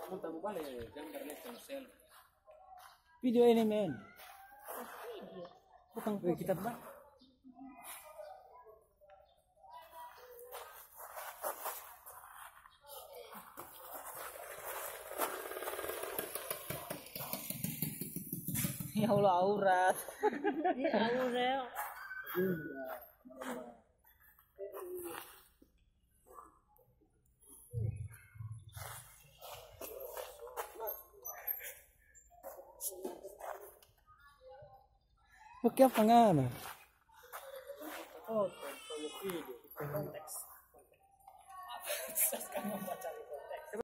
Montang balik gambar nesta no sel. Video ini men. Video. Bukan kita bang. Ya Allah aurat. Ini aurat. Oke apa ngana? Oh, video konteks.